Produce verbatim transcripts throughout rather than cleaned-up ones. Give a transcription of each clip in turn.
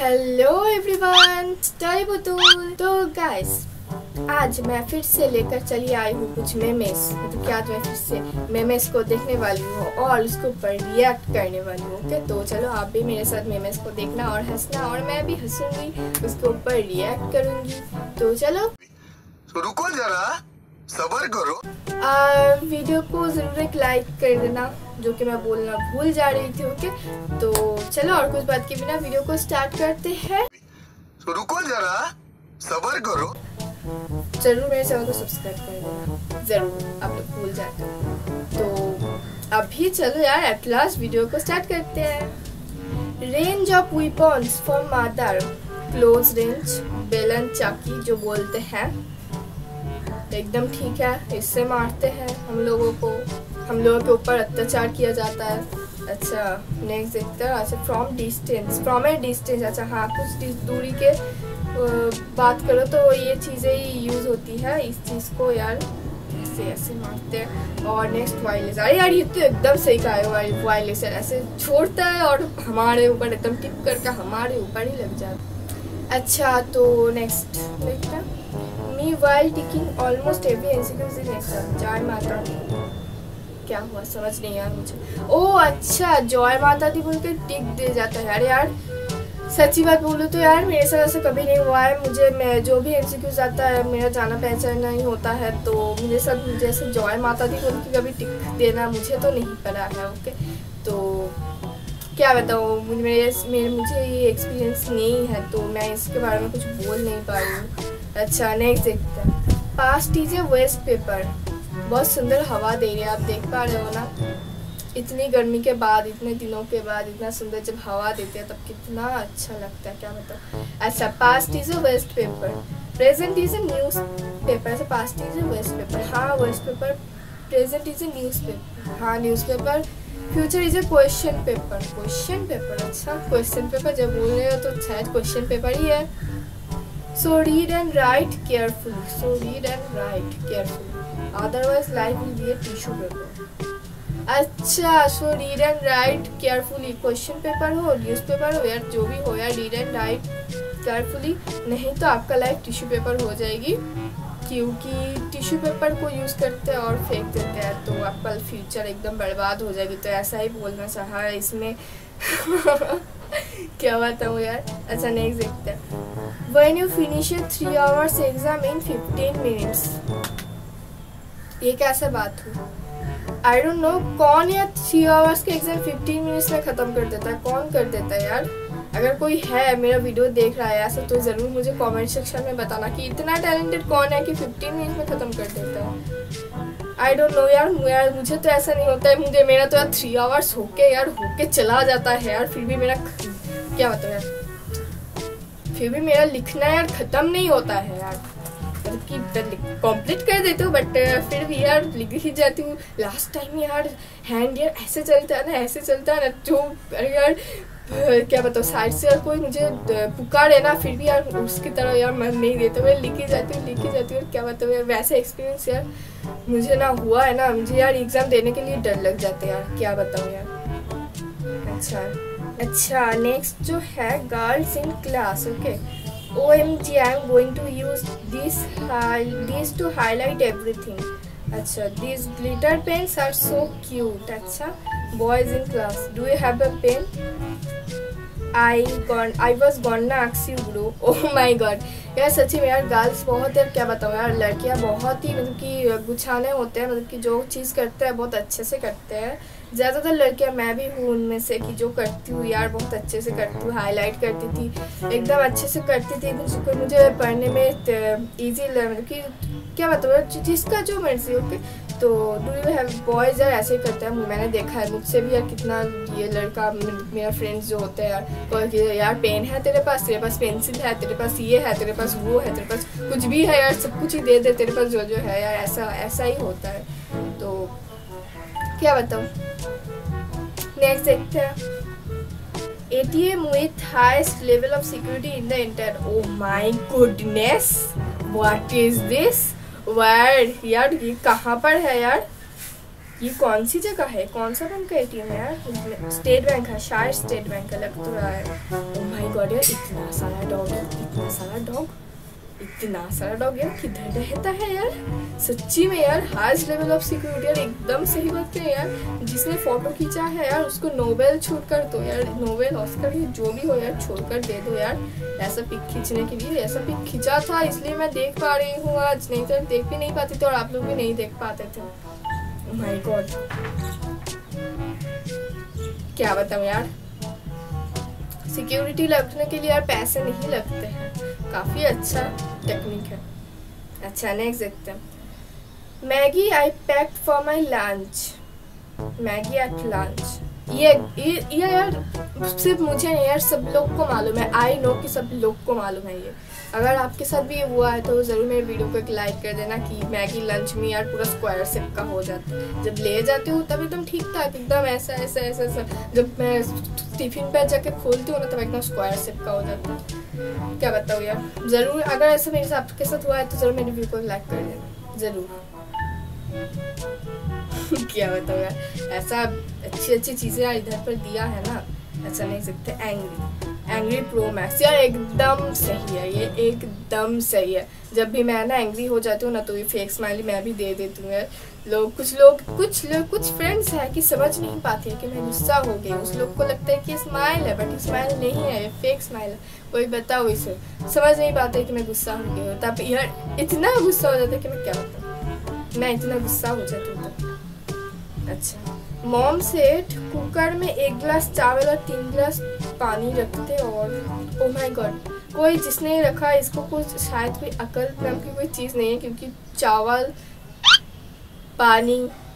Hello everyone, story बुतूल। तो guys, आज मैं फिर से लेकर चली आई हूँ कुछ मेमेस। तो क्या मैं फिर से मेमेस को देखने वाली हूँ और उसके ऊपर रिएक्ट करने वाली हूँ। ओके, तो चलो आप भी मेरे साथ मेमेस को देखना और हंसना, और मैं भी हंसूंगी, उसके ऊपर रिएक्ट करूँगी। तो चलो तो रुको जरा, सब्र करो। आ, वीडियो को जरूर एक लाइक कर देना, जो कि मैं बोलना भूल जा रही थी। ओके, तो चलो और कुछ बात के बिना वीडियो को स्टार्ट करते हैं। तो रुको जरा, सब्र करो। जरूर मेरे चैनल को सब्सक्राइब कर देना, जरूर, आप लोग भूल जाते हो। तो अभी चलो यार, एट लास्ट वीडियो को स्टार्ट करते हैं। Range of weapons for mother, close range, बेलन चाकी जो बोलते हैं, एकदम ठीक है। इससे मारते हैं हम लोगों को, हम लोगों के ऊपर अत्याचार किया जाता है। अच्छा, नेक्स्ट देखते हैं। अच्छा, from distance, from a distance. अच्छा हाँ, कुछ दूरी के बात करो तो ये चीज़ें ही यूज़ होती है इस चीज़ को यार, ऐसे ऐसे मारते हैं। और नेक्स्ट वायरलेस। अरे यार, ये तो एकदम सही कहा है, वायरलेस ऐसे छोड़ता है और हमारे ऊपर एकदम टिप करके हमारे ऊपर ही लग जाता है। अच्छा, तो नेक्स्ट देखते हैं। Me while ticking almost every MCQs in exam. जय माता दी। क्या हुआ समझ नहीं यार मुझे। ओह अच्छा, जय माता दी बोल के टिक दे जाता है यार। यार सच्ची बात बोलूँ तो यार, मेरे साथ ऐसा कभी नहीं हुआ है। मुझे मैं जो भी एमसीक्यूज आता है, मेरा जाना पहचाना नहीं होता है, तो मेरे साथ मुझे ऐसे जय माता दी बोल के कभी टिक देना मुझे तो नहीं पड़ा है। ओके, तो क्या बताऊँ, मुझे मेरे, मेरे मुझे ये एक्सपीरियंस नहीं है, तो मैं इसके बारे में कुछ बोल नहीं पा रही हूँ। अच्छा, नेक्स्ट देखते हैं। Past is a waste paper. बहुत सुंदर हवा दे रही है, आप देख पा रहे हो ना। इतनी गर्मी के बाद, इतने दिनों के बाद इतना सुंदर जब हवा देते हैं तब कितना अच्छा लगता है, क्या बताओ। अच्छा, past is a waste paper, present is a news paper. ऐसा past is a waste paper, हाँ waste paper. Present is a news paper, हाँ news paper. Future is a question paper, question paper. अच्छा, question paper जब बोल रहे हो तो शायद क्वेश्चन पेपर ही है। So read and write carefully. So read and write carefully. Otherwise, life will be a tissue paper. अच्छा, so read and write carefully. Question paper हो, न्यूज़ पेपर हो, यार जो भी हो यार, read and write carefully। नहीं तो आपका लाइफ टिश्यू पेपर हो जाएगी, क्योंकि टिश्यू पेपर को यूज़ करते हैं और फेंक देते हैं, तो आपका फ्यूचर एकदम बर्बाद हो जाएगी। तो ऐसा ही बोलना चाहा है इसमें। क्या बताऊँ यार। अच्छा, नेक्स्ट देखते हैं। When you finish a three hours exam in fifteen minutes, ये कैसे बात हुई? I don't know, कौन यार थ्री आवर्स के एग्जाम फिफ्टीन मिनट्स में ख़त्म कर देता है? कौन कर देता है यार? अगर कोई है मेरा वीडियो देख रहा है ऐसा, तो ज़रूर मुझे कमेंट सेक्शन में बताना कि इतना टैलेंटेड कौन है कि फिफ्टीन मिनट्स में ख़त्म कर देता है। आई डोंट नो यार, यार मुझे तो ऐसा नहीं होता है। मुझे मेरा तो यार थ्री आवर्स होके यार होके चला जाता है यार, फिर भी मेरा क्या बताऊँ यार, फिर भी मेरा लिखना यार ख़त्म नहीं होता है यार। कंप्लीट कर देती हूँ, बट फिर भी यार लिख ही जाती हूँ। लास्ट टाइम यार हैंड यार ऐसे चलता है ना, ऐसे चलता है ना, जो अरे यार क्या बताओ, साइड से यार कोई मुझे पुकारे ना, फिर भी यार उसकी तरह यार मन नहीं देता, मैं लिखी जाती हूँ लिखी जाती हूँ। क्या बताओ यार, वैसा एक्सपीरियंस यार मुझे ना हुआ है ना, मुझे यार एग्ज़ाम देने के लिए डर लग जाते हैं यार, क्या बताऊँ यार। अच्छा अच्छा, नेक्स्ट जो है, girls in class. Okay, O M G, I am going to use this this to highlight everything. अच्छा, these glitter pens are so cute. अच्छा, boys in class, do you have a pen? I gone I was gonna ask you bro. Oh my god, यार सच्ची में यार, girls बहुत है, क्या बताऊँ यार, लड़कियाँ बहुत ही मतलब कि गुछाने होते हैं, मतलब कि जो चीज़ करते हैं बहुत अच्छे से करते हैं। ज़्यादातर लड़कियाँ, मैं भी हूँ उनमें से, कि जो करती हूँ यार बहुत अच्छे से करती हूँ, हाईलाइट करती थी, एकदम अच्छे से करती थी, मुझे मुझे पढ़ने में ईजी मतलब कि क्या बताऊँ, जिसका जो मर्जी। ओके, तो डू यू हैव बॉयज़ यार ऐसे ही करते हैं, मैंने देखा है मुझसे भी यार, कितना ये लड़का मेरा फ्रेंड्स जो होते हैं यार, यार पेन है तेरे पास, तेरे पास पेंसिल है, तेरे पास ये है, तेरे पास वो है, तेरे पास कुछ भी है यार, सब कुछ ही दे दे तेरे पास जो जो है यार, ऐसा ऐसा ही होता है। तो क्या बताऊँ, नेक्स्ट देखते हैं। A T M with highest level of security in the entire, oh my goodness, what is this word यार, ये कहाँ पर है यार? ये कौन सी जगह है, कौन सा बैंक का एटीएम है यार? स्टेट बैंक है शायद, स्टेट बैंक का लग तो रहा है। ओह माय गॉड यार, इतना सारा डॉग, इतना सारा डॉग, इतना सारा डॉग यार, किधर रहता है यार? सच्ची में यार हाईएस्ट लेवल ऑफ सिक्योरिटी यार, एकदम सही बात है यार। जिसने फोटो खींचा है यार उसको नोबेल छोड़कर दो यार, नोबेल ऑस्कर जो भी हो यार छोड़कर दे दो यार। ऐसा पिक खींचने के लिए, ऐसा पिक खींचा था इसलिए मैं देख पा रही हूँ आज, नहीं तो देख भी नहीं पाती थी और आप लोग भी नहीं देख पाते थे। ओह माय गॉड, क्या बताऊँ यार, सिक्योरिटी लगने के लिए यार पैसे नहीं लगते हैं, काफी अच्छा टेक्निक है। अच्छा नेक्स्ट देखते हैं। Maggi I packed for my lunch, Maggi at lunch. ये ये ये यार सिर्फ मुझे नहीं यार, सब लोग को मालूम है। आई नो कि सब लोग को मालूम है ये। अगर आपके साथ भी ये हुआ है तो ज़रूर मेरे वीडियो को एक लाइक कर देना कि मैगी लंच में यार पूरा स्क्वायर शेप का हो जाता है। जब ले जाती हूँ तब एकदम ठीक ठाक, एकदम ऐसा ऐसा ऐसा ऐसा, जब मैं टिफिन पे जाके खोलती हूँ ना तब एकदम स्क्वायर शेप का हो जाता है। क्या बताऊँ यार, ज़रूर अगर ऐसा मेरे साथ आपके साथ हुआ है तो ज़रूर मेरे वीडियो को लाइक कर देना ज़रूर। क्या बताऊँ यार, ऐसा अच्छी अच्छी चीज़ें यार इधर पर दिया है ना। अच्छा नहीं सकते। एंग्री एंग्री प्रो मैक्स यार एकदम सही है, ये एकदम सही है। जब भी मैं ना एंग्री हो जाती हूँ ना तो ये फेक स्माइली मैं भी दे देती हूँ यार। लोग कुछ लोग कुछ लोग कुछ फ्रेंड्स हैं कि समझ नहीं पाते हैं कि मैं गुस्सा हो गई, उस लोग को लगता है कि स्माइल है बट स्माइल नहीं है, ये फेक स्माइल है। कोई बताओ इसे, समझ नहीं पाते कि मैं गुस्सा हो गई हूँ। तब यार इतना गुस्सा हो जाता है कि मैं क्या बताऊँ, मैं इतना गुस्सा हो जाती हूँ तब। अच्छा, मॉम सेठ कुकर में एक गिलास चावल और तीन गिलास पानी रखते और ओह माय गॉड, कोई जिसने रखा इसको कुछ शायद कोई अकल नाम की कोई चीज़ नहीं है, क्योंकि चावल पानी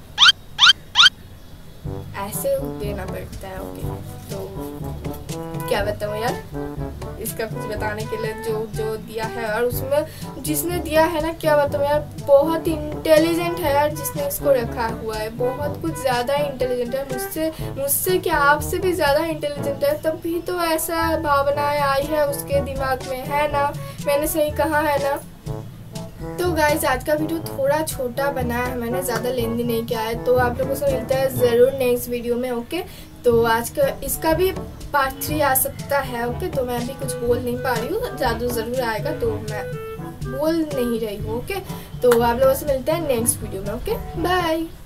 ऐसे देना पड़ता है। ओके तो क्या बताऊँ यार, इसका कुछ बताने के लिए जो जो दिया है और उसमें जिसने दिया है ना, क्या बताऊँ यार, बहुत इंटेलिजेंट है यार जिसने इसको रखा हुआ है, बहुत कुछ ज़्यादा इंटेलिजेंट है, मुझसे मुझसे क्या आपसे भी ज़्यादा इंटेलिजेंट है, तब भी तो ऐसा भावनाएं आई है उसके दिमाग में, है ना? मैंने सही कहा है ना? तो गाइज आज का वीडियो थोड़ा छोटा बना है, मैंने ज़्यादा लेंदी नहीं किया है, तो आप लोगों से मिलता है ज़रूर नेक्स्ट वीडियो में। ओके तो आज का इसका भी पार्ट थ्री आ सकता है। ओके तो मैं अभी कुछ बोल नहीं पा रही हूँ, ज़्यादा ज़रूर आएगा तो मैं बोल नहीं रही हूँ। ओके तो आप लोगों से मिलते हैं नेक्स्ट वीडियो में। Okay bye.